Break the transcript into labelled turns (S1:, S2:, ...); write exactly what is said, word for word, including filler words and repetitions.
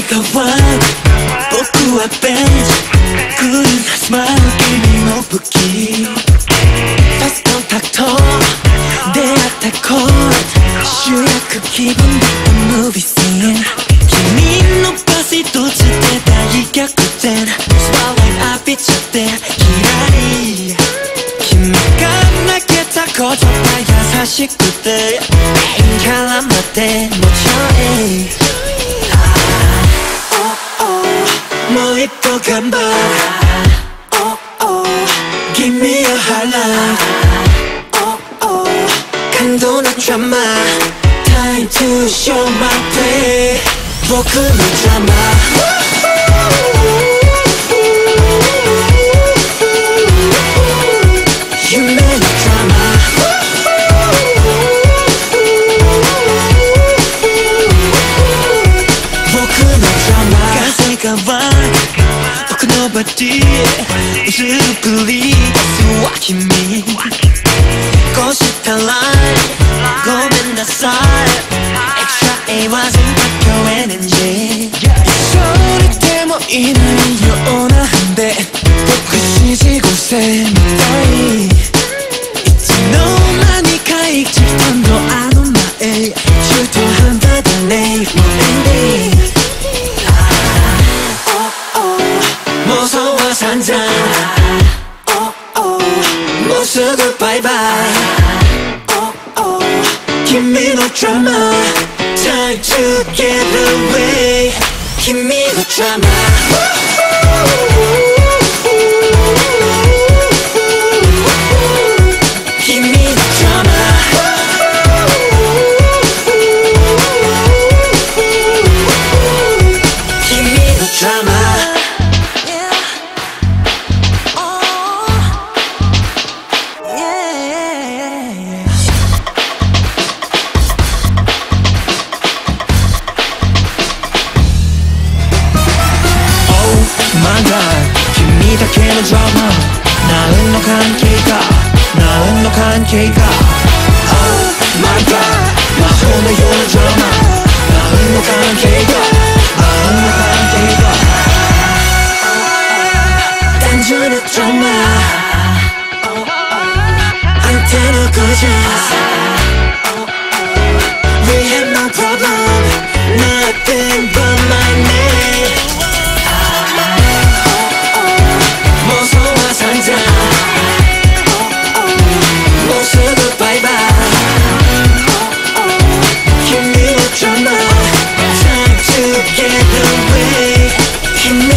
S1: がワン僕はベンチグリーンなスマイル君の武器ファストコンタクト出会った頃主役気分だったムービーシーン君のバス一つで大逆転スパーライト浴びちゃってキラリ君が泣けた言葉優しくて絡まってもちろんもう一歩頑張る Oh oh Give me a highlight Oh oh 感動のドラマ Time to show my play 僕のドラマ夢のドラマ僕のドラマ風が湧く僕のバディ薄くリースは君こうしたらごめんなさい Extra A wasn't your energy 一緒にでもいないようなんで僕指示五世みたいいつの間にか生きてきたのあの前中途半端だねもうエンディング妄想は散々 Oh oh もうすぐバイバイ Oh oh 君のドラマ Time to get away 君のドラマ君のドラマ君のドラマ君だけのドラマ何の関係か何の関係か Oh my god 魔法のようなドラマ何の関係か何の関係か単純なドラマあんたのゴージャス We have no problem Nothing but my nameもうすぐバイバイ 君のドラマ Time to get away 君